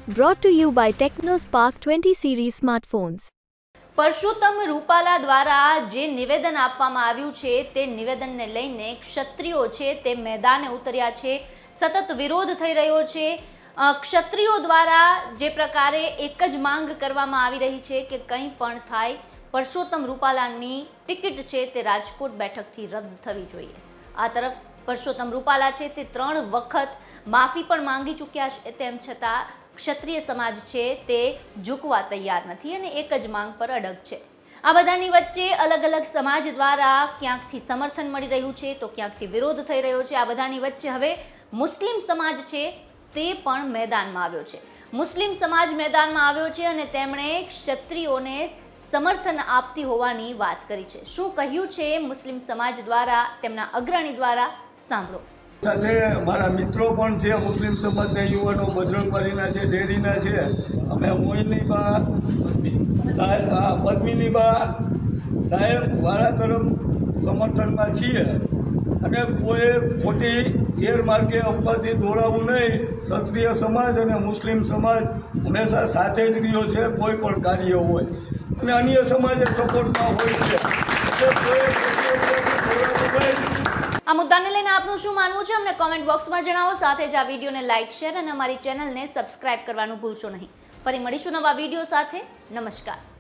Brought to you by TechnoSpark 20 series smartphones. Parshottam Rupala દ્વારા જે નિવેદન આપવામાં આવ્યું છે તે નિવેદનને લઈને ક્ષત્રિયો છે તે મેદાને ઉતર્યા છે। સતત વિરોધ થઈ રહ્યો છે। ક્ષત્રિયો દ્વારા જે પ્રકારે એક જ માંગ કરવામાં આવી રહી છે કે કંઈ પણ થાય, પરસોત્તમ રૂપાલાની ટિકિટ છે તે રાજકોટ બેઠકથી રદ થવી જોઈએ। આ તરફ પરસોત્તમ રૂપાલા છે તે 3 વખત માફી પણ માંગી ચૂક્યા છે, તેમ છતાં ક્ષત્રિય સમાજ છે તે ઝૂકવા તૈયાર નથી અને એક જ માંગ પર અડગ છે। આ બધાની વચ્ચે અલગ અલગ સમાજ દ્વારા ક્યાંકથી સમર્થન મળી રહ્યું છે તો ક્યાંકથી વિરોધ થઈ રહ્યો છે। આ બધાની વચ્ચે હવે મુસ્લિમ સમાજ છે તે પણ મેદાનમાં આવ્યો છે। મુસ્લિમ સમાજ મેદાનમાં આવ્યો છે અને તેમણે ક્ષત્રિયોને સમર્થન આપતી હોવાની વાત કરી છે। શું કહ્યું છે મુસ્લિમ સમાજ દ્વારા, તેમના અગ્રણી દ્વારા, સાંભળો। સાથે મારા મિત્રો પણ છે, મુસ્લિમ સમાજના યુવાનો બજરંગબલીના છે, ડેરીના છે। અમે મોહિનીબા પદ્મિનીબા સાહેબ વાળા તરફ સમર્થનમાં છીએ અને કોઈ ખોટી ગેરમાર્ગે અપવાથી દોડાવવું નહીં। ક્ષત્રિય સમાજ અને મુસ્લિમ સમાજ હંમેશા સાથે જ રહ્યો છે, કોઈ પણ કાર્ય હોય અને અન્ય સમાજે સપોર્ટમાં હોય છે। આ મુદ્દાને લઈને આપનું શું માનવું છે અમને કોમેન્ટ બોક્સમાં જણાવો। સાથે જ આ વિડીયોને લાઇક, શેર અને અમારી ચેનલને સબસ્ક્રાઇબ કરવાનું ભૂલશો નહીં। ફરી મળીશું નવા વિડીયો સાથે। નમસ્કાર।